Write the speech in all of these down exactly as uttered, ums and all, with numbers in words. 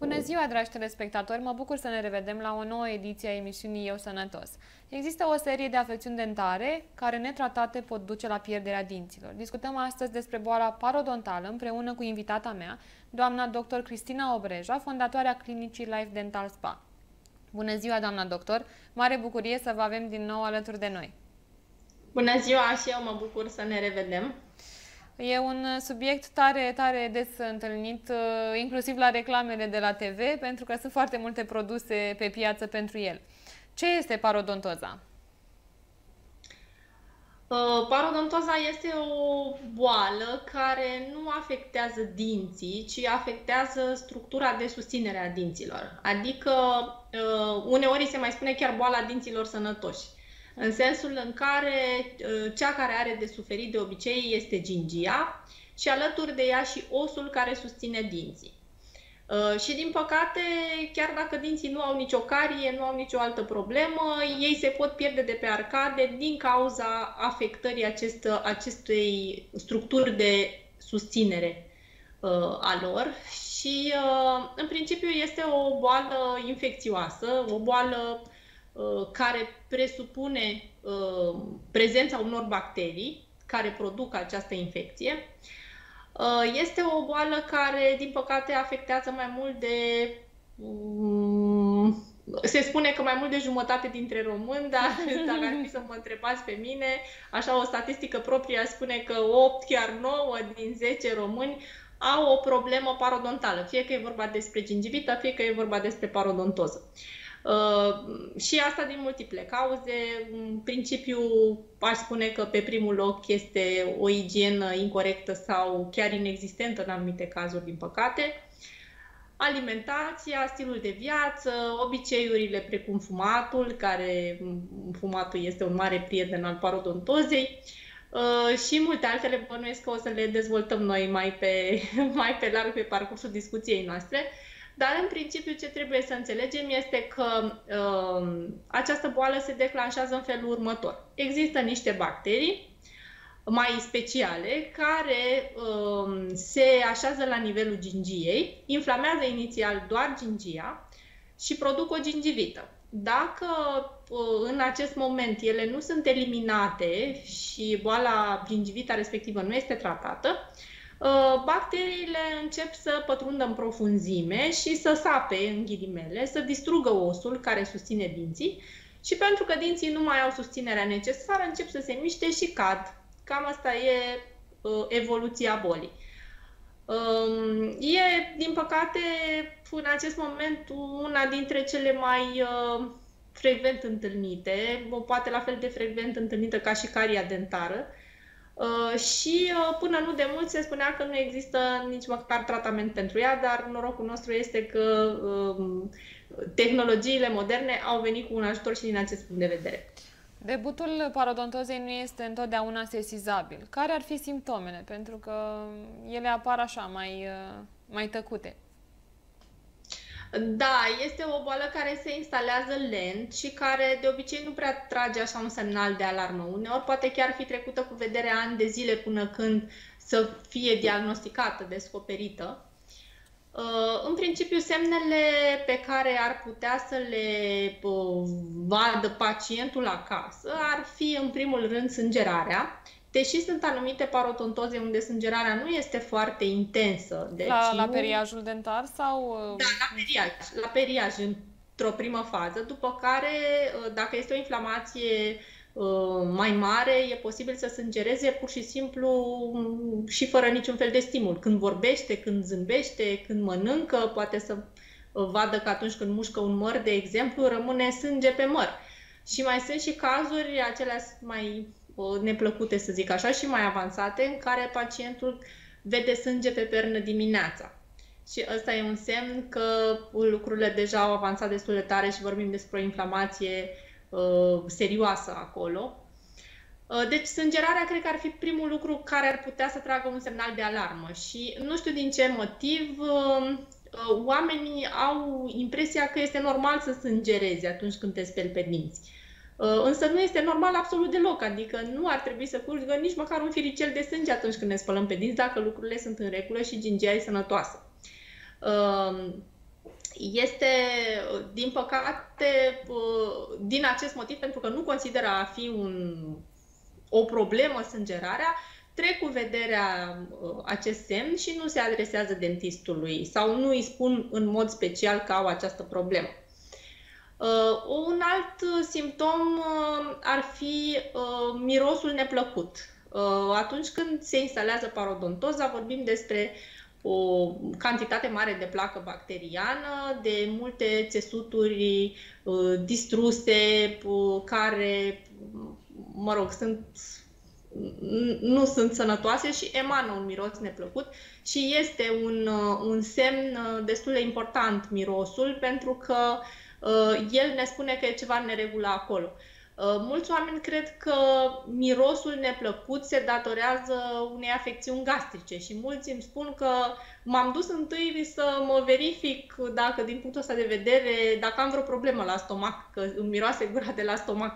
Bună ziua, dragi telespectatori! Mă bucur să ne revedem la o nouă ediție a emisiunii Eu Sănătos. Există o serie de afecțiuni dentare care, netratate, pot duce la pierderea dinților. Discutăm astăzi despre boala parodontală împreună cu invitata mea, doamna doctor Cristina Obreja, fondatoarea clinicii Life Dental Spa. Bună ziua, doamna doctor! Mare bucurie să vă avem din nou alături de noi. Bună ziua, și eu mă bucur să ne revedem. E un subiect tare, tare des întâlnit, inclusiv la reclamele de la T V, pentru că sunt foarte multe produse pe piață pentru el. Ce este parodontoza? Parodontoza este o boală care nu afectează dinții, ci afectează structura de susținere a dinților. Adică, uneori se mai spune chiar boala dinților sănătoși, în sensul în care cea care are de suferit de obicei este gingia și alături de ea și osul care susține dinții. Și din păcate, chiar dacă dinții nu au nicio carie, nu au nicio altă problemă, ei se pot pierde de pe arcade din cauza afectării acest, acestei structuri de susținere a lor. Și în principiu este o boală infecțioasă, o boală care presupune prezența unor bacterii care produc această infecție. Este o boală care, din păcate, afectează mai mult de... Se spune că mai mult de jumătate dintre români, dar dacă ar fi să mă întrebați pe mine, așa o statistică proprie spune că opt, chiar nouă din zece români au o problemă parodontală, fie că e vorba despre gingivită, fie că e vorba despre parodontoză. Uh, și asta din multiple cauze. În principiu, aș spune că pe primul loc este o igienă incorectă sau chiar inexistentă în anumite cazuri, din păcate. Alimentația, stilul de viață, obiceiurile precum fumatul, care fumatul este un mare prieten al parodontozei, uh, și multe altele. Bănuiesc că o să le dezvoltăm noi mai pe, mai pe larg pe parcursul discuției noastre. Dar, în principiu, ce trebuie să înțelegem este că uh, această boală se declanșează în felul următor. Există niște bacterii mai speciale care uh, se așează la nivelul gingiei, inflamează inițial doar gingia și produc o gingivită. Dacă uh, în acest moment ele nu sunt eliminate și boala gingivita respectivă nu este tratată, bacteriile încep să pătrundă în profunzime și să sape, în ghilimele, să distrugă osul care susține dinții și pentru că dinții nu mai au susținerea necesară, încep să se miște și cad. Cam asta e uh, evoluția bolii. Uh, e, din păcate, în acest moment, una dintre cele mai uh, frecvent întâlnite, poate la fel de frecvent întâlnită ca și caria dentară. Uh, și uh, până nu de mult se spunea că nu există nici măcar tratament pentru ea, dar norocul nostru este că uh, tehnologiile moderne au venit cu un ajutor și din acest punct de vedere. Debutul parodontozei nu este întotdeauna sesizabil. Care ar fi simptomele? Pentru că ele apar așa, mai, uh, mai tăcute. Da, este o boală care se instalează lent și care de obicei nu prea trage așa un semnal de alarmă. Uneori poate chiar fi trecută cu vederea ani de zile până când să fie diagnosticată, descoperită. În principiu, semnele pe care ar putea să le vadă pacientul acasă ar fi, în primul rând, sângerarea. Deși sunt anumite parodontoze unde sângerarea nu este foarte intensă. Deci la, nu... la periajul dentar sau... Da, la periaj, la periaj într-o primă fază, după care, dacă este o inflamație mai mare, e posibil să sângereze pur și simplu și fără niciun fel de stimul. Când vorbește, când zâmbește, când mănâncă, poate să vadă că atunci când mușcă un măr, de exemplu, rămâne sânge pe măr. Și mai sunt și cazuri, acelea mai neplăcute, să zic așa, și mai avansate, în care pacientul vede sânge pe pernă dimineața. Și ăsta e un semn că lucrurile deja au avansat destul de tare și vorbim despre o inflamație uh, serioasă acolo. Uh, deci sângerarea cred că ar fi primul lucru care ar putea să tragă un semnal de alarmă și nu știu din ce motiv uh, uh, oamenii au impresia că este normal să sângerezi atunci când te speli pe dinți. Însă nu este normal absolut deloc, adică nu ar trebui să curgă nici măcar un firicel de sânge atunci când ne spălăm pe dinți, dacă lucrurile sunt în regulă și gingia e sănătoasă. Este, din păcate, din acest motiv, pentru că nu consideră a fi un, o problemă sângerarea, trec cu vederea acest semn și nu se adresează dentistului sau nu îi spun în mod special că au această problemă. Un alt simptom ar fi mirosul neplăcut. Atunci când se instalează parodontoza, vorbim despre o cantitate mare de placă bacteriană, de multe țesuturi distruse, care, mă rog, sunt, nu sunt sănătoase și emană un miros neplăcut și este un, un semn destul de important mirosul, pentru că el ne spune că e ceva în neregulă acolo. Mulți oameni cred că mirosul neplăcut se datorează unei afecțiuni gastrice și mulți îmi spun că m-am dus întâi să mă verific dacă, din punctul ăsta de vedere, dacă am vreo problemă la stomac, că îmi miroase gura de la stomac.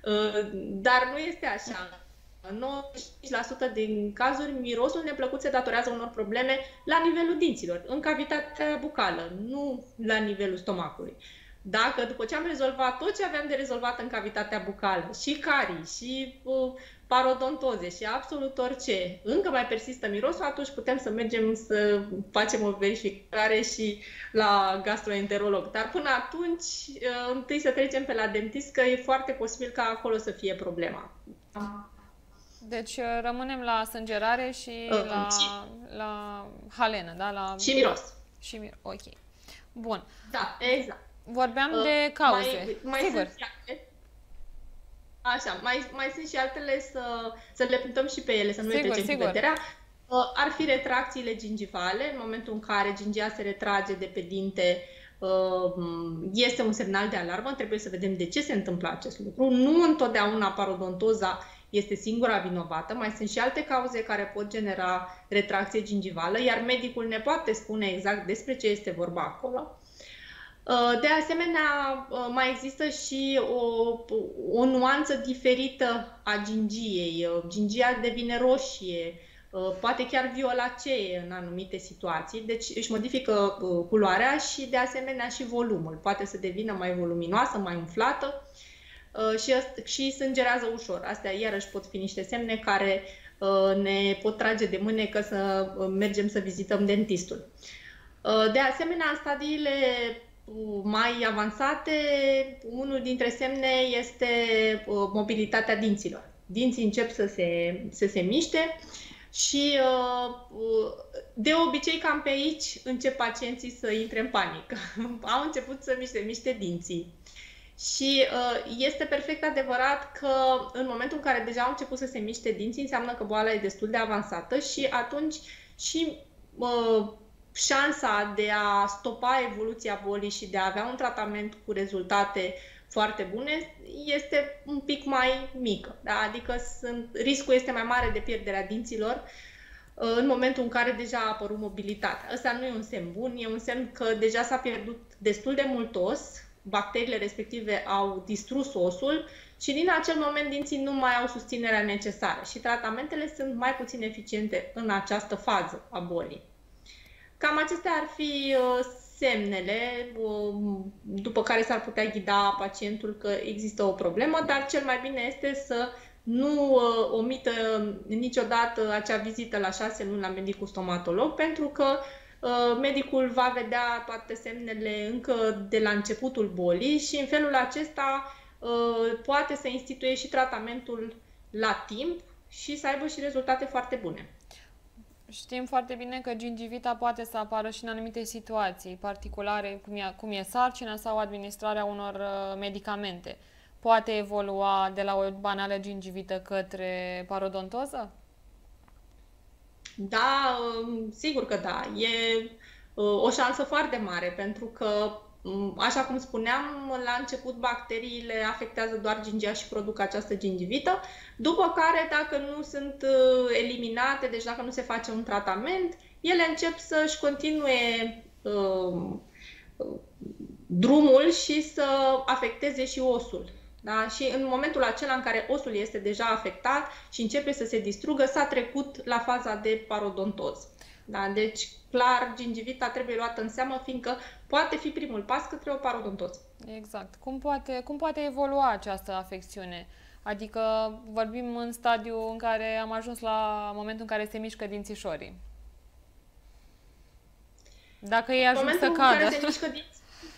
Dar nu este așa. nouăzeci și cinci la sută din cazuri, mirosul neplăcut se datorează unor probleme la nivelul dinților, în cavitatea bucală, nu la nivelul stomacului. Dacă după ce am rezolvat tot ce aveam de rezolvat în cavitatea bucală, și carii, și uh, parodontoze, și absolut orice, încă mai persistă mirosul, atunci putem să mergem să facem o verificare și la gastroenterolog. Dar până atunci, uh, întâi să trecem pe la dentist, că e foarte posibil ca acolo să fie problema. Deci rămânem la sângerare și uh, la, la halenă, da? La... Și miros. Și miros, ok. Bun. Da, exact. Vorbeam uh, de cauze. Mai, mai Sigur. Sunt și altele. Așa, mai, mai sunt și altele să, să le punctăm și pe ele, să nu le trecem cu vederea. Uh, ar fi retracțiile gingivale, în momentul în care gingia se retrage de pe dinte, uh, este un semnal de alarmă, trebuie să vedem de ce se întâmplă acest lucru. Nu întotdeauna parodontoza este singura vinovată, mai sunt și alte cauze care pot genera retracție gingivală, iar medicul ne poate spune exact despre ce este vorba acolo. De asemenea, mai există și o, o nuanță diferită a gingiei. Gingia devine roșie, poate chiar violacee în anumite situații, deci își modifică culoarea și de asemenea și volumul. Poate să devină mai voluminoasă, mai umflată și, și sângerează ușor. Astea iarăși pot fi niște semne care ne pot trage de mânecă să mergem să vizităm dentistul. De asemenea, în stadiile mai avansate, unul dintre semne este mobilitatea dinților. Dinții încep să se, să se miște și de obicei cam pe aici încep pacienții să intre în panică. Au început să miște, miște dinții. Și este perfect adevărat că în momentul în care deja au început să se miște dinții, înseamnă că boala e destul de avansată și atunci și șansa de a stopa evoluția bolii și de a avea un tratament cu rezultate foarte bune este un pic mai mică. Da? Adică sunt, riscul este mai mare de pierderea dinților în momentul în care deja a apărut mobilitatea. Ăsta nu e un semn bun, e un semn că deja s-a pierdut destul de mult os, bacteriile respective au distrus osul și din acel moment dinții nu mai au susținerea necesară și tratamentele sunt mai puțin eficiente în această fază a bolii. Cam acestea ar fi semnele după care s-ar putea ghida pacientul că există o problemă, dar cel mai bine este să nu omită niciodată acea vizită la șase luni la medicul stomatolog, pentru că medicul va vedea toate semnele încă de la începutul bolii și în felul acesta poate să instituie și tratamentul la timp și să aibă și rezultate foarte bune. Știm foarte bine că gingivita poate să apară și în anumite situații particulare, cum e, cum e sarcina sau administrarea unor uh, medicamente. Poate evolua de la o banală gingivită către parodontoză? Da, sigur că da. E uh, o șansă foarte mare, pentru că, așa cum spuneam, la început bacteriile afectează doar gingia și produc această gingivită, după care, dacă nu sunt eliminate, deci dacă nu se face un tratament, ele încep să-și continue uh, drumul și să afecteze și osul. Da? Și în momentul acela în care osul este deja afectat și începe să se distrugă, s-a trecut la faza de parodontoză. Da? Deci, clar, gingivita trebuie luată în seamă, fiindcă poate fi primul pas către o parodontoză. Exact. Cum poate, cum poate evolua această afecțiune? Adică vorbim în stadiul în care am ajuns la momentul în care se mișcă dințișorii. Dacă ei ajung să cadă. Momentul în care se mișcă dinți...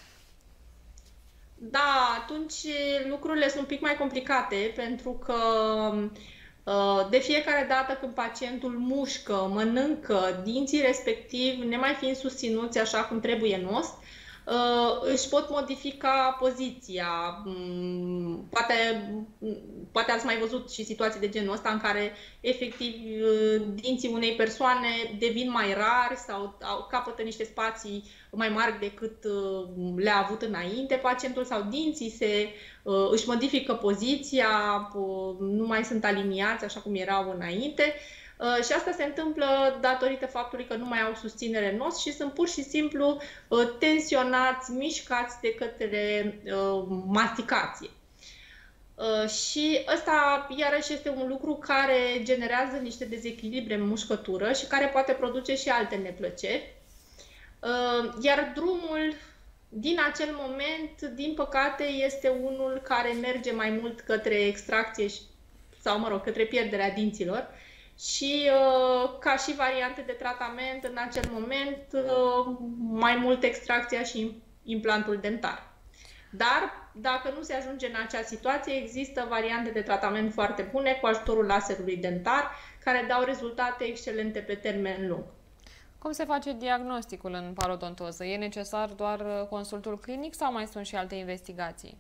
Da, atunci lucrurile sunt un pic mai complicate, pentru că de fiecare dată când pacientul mușcă, mănâncă, dinții respectiv, nemai fiind susținuți așa cum trebuie în os, își pot modifica poziția. Poate, poate ați mai văzut și situații de genul ăsta în care efectiv dinții unei persoane devin mai rari sau capătă niște spații mai mari decât le-a avut înainte pacientul, sau dinții se, își modifică poziția, nu mai sunt aliniați așa cum erau înainte. Și asta se întâmplă datorită faptului că nu mai au susținere în os și sunt pur și simplu tensionați, mișcați de către masticație. Și ăsta iarăși este un lucru care generează niște dezechilibre în mușcătură și care poate produce și alte neplăceri. Iar drumul din acel moment, din păcate, este unul care merge mai mult către extracție sau, mă rog, către pierderea dinților. Și ca și variante de tratament, în acel moment, mai mult extracția și implantul dentar. Dar, dacă nu se ajunge în acea situație, există variante de tratament foarte bune cu ajutorul laserului dentar, care dau rezultate excelente pe termen lung. Cum se face diagnosticul în parodontoză? E necesar doar consultul clinic sau mai sunt și alte investigații?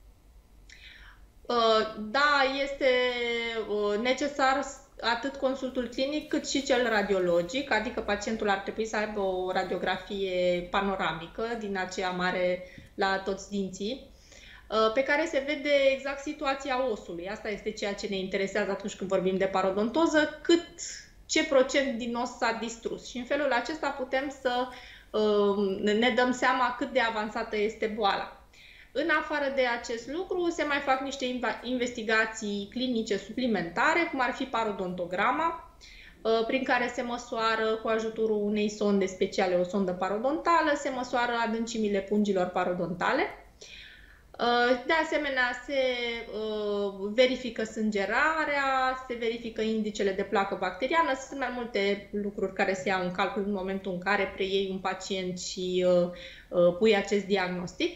Da, este necesar atât consultul clinic cât și cel radiologic, adică pacientul ar trebui să aibă o radiografie panoramică din aceea mare la toți dinții, pe care se vede exact situația osului. Asta este ceea ce ne interesează atunci când vorbim de parodontoză, cât ce procent din os s-a distrus. Și în felul acesta putem să ne dăm seama cât de avansată este boala. În afară de acest lucru, se mai fac niște investigații clinice suplimentare, cum ar fi parodontograma, prin care se măsoară cu ajutorul unei sonde speciale, o sondă parodontală, se măsoară adâncimile pungilor parodontale. De asemenea, se verifică sângerarea, se verifică indicele de placă bacteriană. Sunt mai multe lucruri care se iau în calcul în momentul în care preiei un pacient și pui acest diagnostic.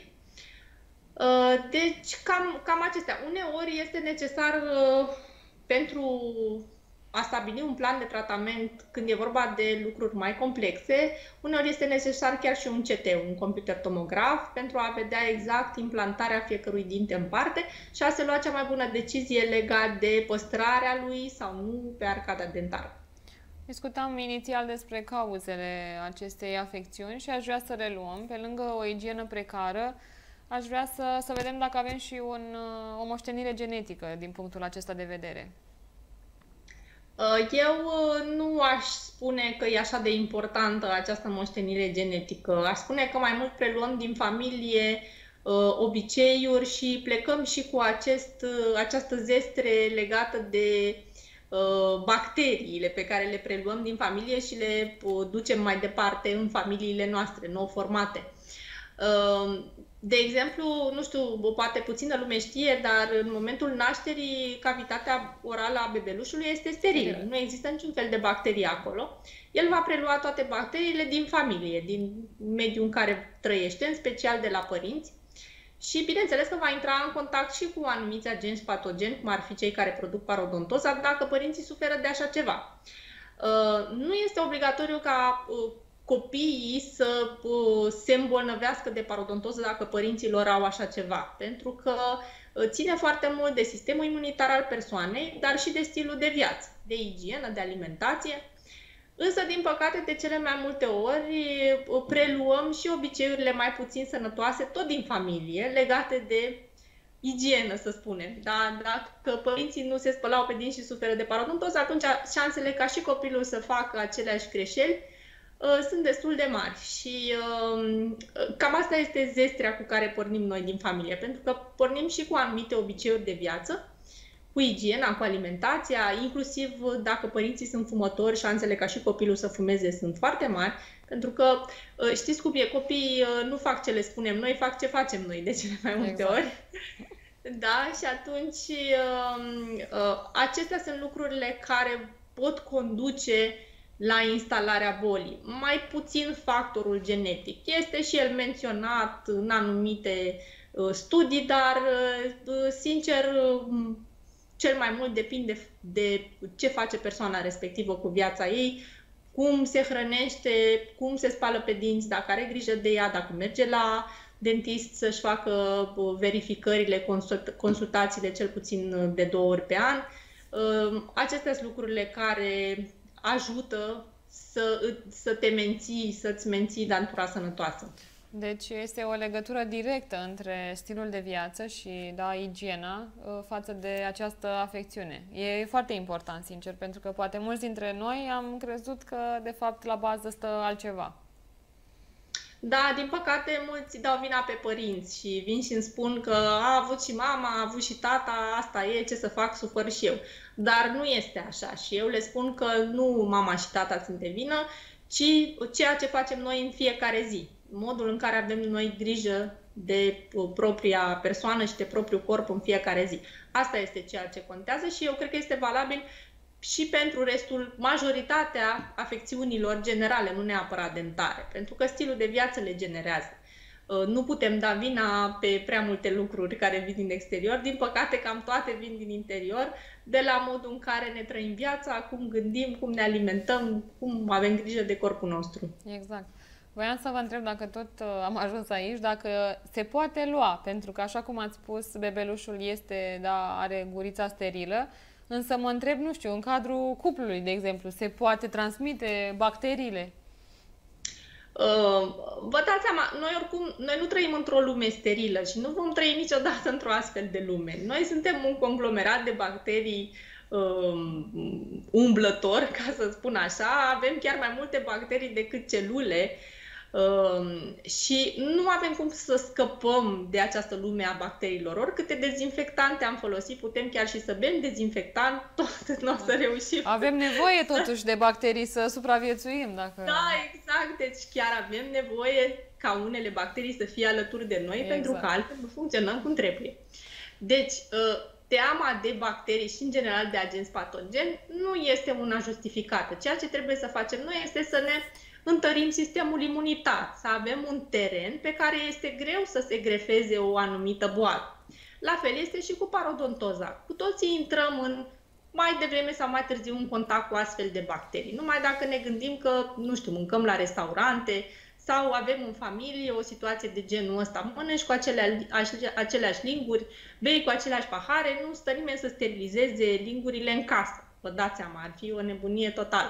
Deci, cam, cam acestea. Uneori este necesar pentru a stabili un plan de tratament, când e vorba de lucruri mai complexe, uneori este necesar chiar și un C T, un computer tomograf, pentru a vedea exact implantarea fiecărui dinte în parte și a se lua cea mai bună decizie legată de păstrarea lui sau nu pe arcada dentară. Discutam inițial despre cauzele acestei afecțiuni și aș vrea să reluăm, pe lângă o igienă precară, aș vrea să, să vedem dacă avem și un, o moștenire genetică din punctul acesta de vedere. Eu nu aș spune că e așa de importantă această moștenire genetică. Aș spune că mai mult preluăm din familie obiceiuri și plecăm și cu acest, această zestre legată de bacteriile pe care le preluăm din familie și le ducem mai departe în familiile noastre nou formate. De exemplu, nu știu, poate puțină lume știe, dar în momentul nașterii, cavitatea orală a bebelușului este sterilă. Nu există niciun fel de bacterii acolo. El va prelua toate bacteriile din familie, din mediul în care trăiește, în special de la părinți. Și bineînțeles că va intra în contact și cu anumiți agenți patogeni, cum ar fi cei care produc parodontoza, dacă părinții suferă de așa ceva. Nu este obligatoriu ca copiii să se îmbolnăvească de parodontoză dacă părinții lor au așa ceva, pentru că ține foarte mult de sistemul imunitar al persoanei, dar și de stilul de viață, de igienă, de alimentație. Însă, din păcate, de cele mai multe ori preluăm și obiceiurile mai puțin sănătoase, tot din familie, legate de igienă, să spunem. Da? Dacă părinții nu se spălau pe dinți și suferă de parodontoză, atunci șansele ca și copilul să facă aceleași greșeli sunt destul de mari și uh, cam asta este zestrea cu care pornim noi din familie, pentru că pornim și cu anumite obiceiuri de viață, cu igiena, cu alimentația, inclusiv dacă părinții sunt fumători, șansele ca și copilul să fumeze sunt foarte mari Pentru că știți cum e, copiii nu fac ce le spunem noi, fac ce facem noi de cele mai multe exact. ori. Da, și atunci acestea sunt lucrurile care pot conduce la instalarea bolii. Mai puțin factorul genetic. Este și el menționat în anumite studii, dar, sincer, cel mai mult depinde de ce face persoana respectivă cu viața ei, cum se hrănește, cum se spală pe dinți, dacă are grijă de ea, dacă merge la dentist să-și facă verificările, consultațiile cel puțin de două ori pe an. Acestea sunt lucrurile care ajută să, să te menții, să-ți menții dantura sănătoasă. Deci este o legătură directă între stilul de viață și, da, igiena față de această afecțiune. E foarte important, sincer, pentru că poate mulți dintre noi am crezut că, de fapt, la bază stă altceva. Da, din păcate, mulți dau vina pe părinți și vin și îmi spun că a avut și mama, a avut și tata, asta e, ce să fac, sufăr și eu. Dar nu este așa și eu le spun că nu mama și tata sunt de vină, ci ceea ce facem noi în fiecare zi. Modul în care avem noi grijă de propria persoană și de propriul corp în fiecare zi. Asta este ceea ce contează și eu cred că este valabil și pentru restul, majoritatea afecțiunilor generale, nu neapărat dentare, pentru că stilul de viață le generează. Nu putem da vina pe prea multe lucruri care vin din exterior, din păcate cam toate vin din interior, de la modul în care ne trăim viața, cum gândim, cum ne alimentăm, cum avem grijă de corpul nostru. Exact. Voiam să vă întreb, dacă tot am ajuns aici, dacă se poate lua, pentru că, așa cum ați spus, bebelușul este, da, are gurița sterilă, însă mă întreb, nu știu, în cadrul cuplului, de exemplu, se poate transmite bacteriile? Uh, vă dați seama, noi oricum, noi nu trăim într-o lume sterilă și nu vom trăi niciodată într-o astfel de lume. Noi suntem un conglomerat de bacterii um, umblător, ca să spun așa, avem chiar mai multe bacterii decât celule. Uh, și nu avem cum să scăpăm de această lume a bacteriilor. Oricâte dezinfectante am folosit, putem chiar și să bem dezinfectant, tot nu o să reușim. Avem nevoie totuși de bacterii să supraviețuim. Dacă... Da, exact. Deci chiar avem nevoie ca unele bacterii să fie alături de noi, exact. Pentru că altfel nu funcționăm cum trebuie. Deci, uh, teama de bacterii și, în general, de agenți patogeni nu este una justificată. Ceea ce trebuie să facem noi este să ne întărim sistemul imunitar, să avem un teren pe care este greu să se grefeze o anumită boală. La fel este și cu parodontoza. Cu toții intrăm în, mai devreme sau mai târziu, în contact cu astfel de bacterii. Numai dacă ne gândim că, nu știu, mâncăm la restaurante sau avem în familie o situație de genul ăsta, mănânci cu aceleași, aceleași linguri, bei cu aceleași pahare, nu stă nimeni să sterilizeze lingurile în casă. Vă dați seama, ar fi o nebunie totală.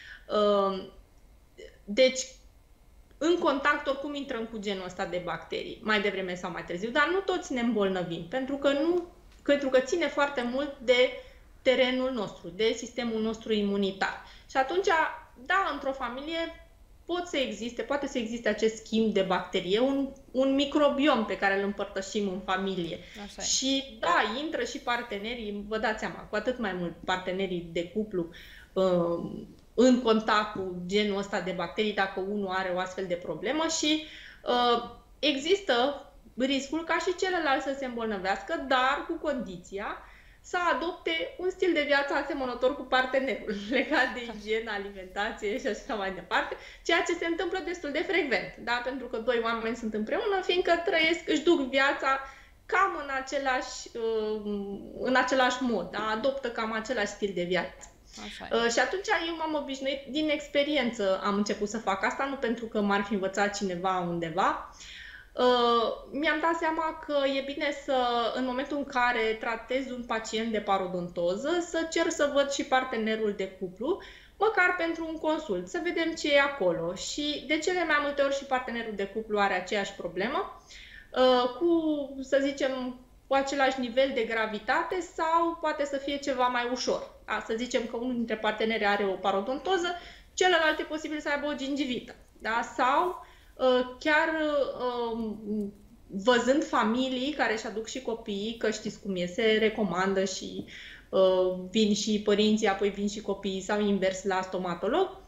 Deci, în contact oricum intrăm cu genul ăsta de bacterii, mai devreme sau mai târziu, dar nu toți ne îmbolnăvim, pentru că, nu, pentru că ține foarte mult de terenul nostru, de sistemul nostru imunitar. Și atunci, da, într-o familie pot să existe, poate să existe acest schimb de bacterie, un, un microbiom pe care îl împărtășim în familie. Așa și da, intră și partenerii, vă dați seama, cu atât mai mult partenerii de cuplu, uh, în contact cu genul ăsta de bacterii dacă unul are o astfel de problemă și uh, există riscul ca și celălalt să se îmbolnăvească, dar cu condiția să adopte un stil de viață asemănător cu partenerul, legat de igienă, alimentație și așa mai departe, ceea ce se întâmplă destul de frecvent, da? Pentru că doi oameni sunt împreună, fiindcă trăiesc, își duc viața cam în același, uh, în același mod, da? Adoptă cam același stil de viață. Uh, și atunci eu m-am obișnuit, din experiență am început să fac asta, nu pentru că m-ar fi învățat cineva undeva. Uh, mi-am dat seama că e bine să, în momentul în care tratez un pacient de parodontoză, să cer să văd și partenerul de cuplu, măcar pentru un consult, să vedem ce e acolo. Și de cele mai multe ori și partenerul de cuplu are aceeași problemă, uh, cu, să zicem, cu același nivel de gravitate sau poate să fie ceva mai ușor. Da? Să zicem că unul dintre parteneri are o parodontoză, celălalt e posibil să aibă o gingivită. Da? Sau uh, chiar uh, văzând familii care își aduc și copiii, că știți cum e, se recomandă și uh, vin și părinții, apoi vin și copiii sau invers la stomatolog,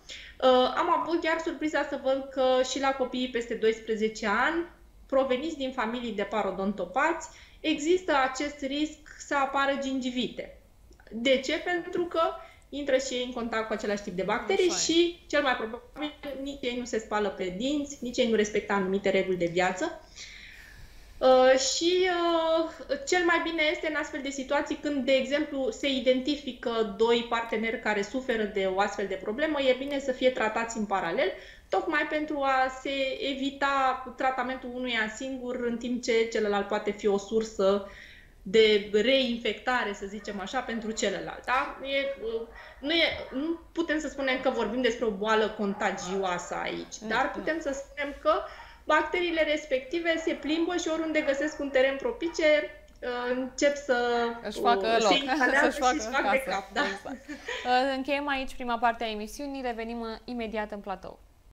Am avut chiar surpriza să văd că și la copiii peste doisprezece ani, proveniți din familii de parodontopați, există acest risc să apară gingivite. De ce? Pentru că intră și ei în contact cu același tip de bacterii și, cel mai probabil, nici ei nu se spală pe dinți, nici ei nu respectă anumite reguli de viață. Uh, și uh, cel mai bine este în astfel de situații când, de exemplu, se identifică doi parteneri care suferă de o astfel de problemă, e bine să fie tratați în paralel, tocmai pentru a se evita tratamentul unuia singur, în timp ce celălalt poate fi o sursă de reinfectare, să zicem așa, pentru celălalt. Da? E, nu, e, nu putem să spunem că vorbim despre o boală contagioasă aici, dar putem să spunem că bacteriile respective se plimbă și oriunde găsesc un teren propice, încep să își facă loc, să-și facă și fac de cap. Da? Exact. Încheiem aici prima parte a emisiunii, revenim imediat în platou.